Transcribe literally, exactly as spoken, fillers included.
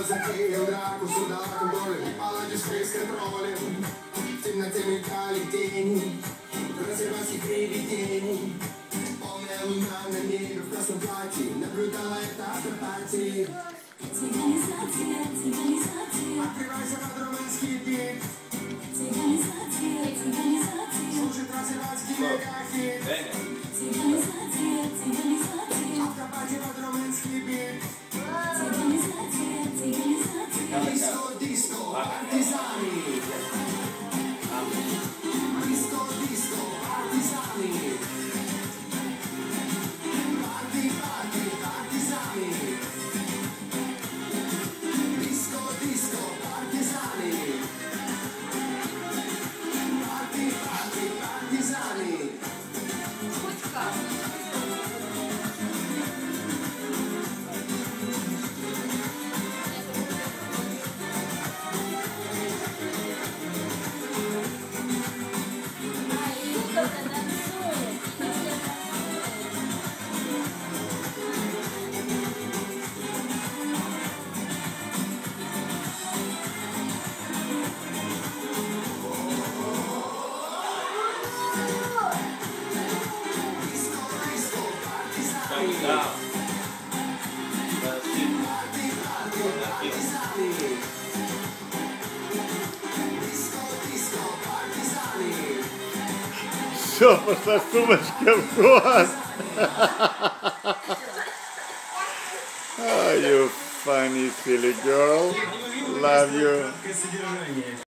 глаза клеил драку, сюда контролем, паладиш с контролем. В темноте мелькали тени, разрывайских привидений. Полная луна на небе в красном платье наблюдала это автопати. Цивилизация, цивилизация. Открывайся под румынский бит. Цивилизация, цивилизация. Слушай трансильванский мегахит. Цивилизация, цивилизация. Автопати под румынский бит. Цивилизация, цивилизация. Диско, диско, партизаны. Диско, диско, партизаны. Парти, парти, партизаны. Диско, диско, партизаны. Парти, парти, партизаны. Да. Все, пошла сумочка в ход. Oh, you funny silly girl. Love you.